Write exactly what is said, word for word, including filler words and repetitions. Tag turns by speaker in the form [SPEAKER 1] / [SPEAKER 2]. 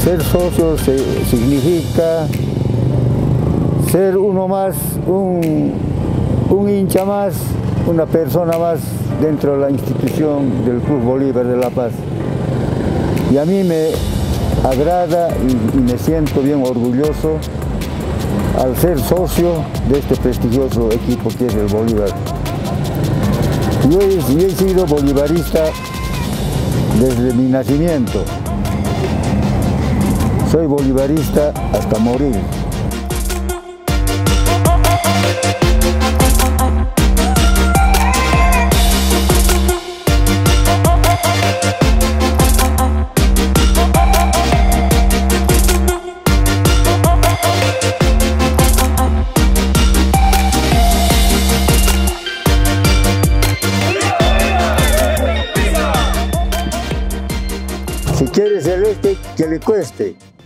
[SPEAKER 1] Ser socio se, significa ser uno más, un, un hincha más, una persona más dentro de la institución del Club Bolívar de La Paz. Y a mí me agrada y, y me siento bien orgulloso al ser socio de este prestigioso equipo que es el Bolívar. Yo he, yo he sido bolivarista desde mi nacimiento. Soy bolivarista hasta morir. Si quiere celeste, que le cueste.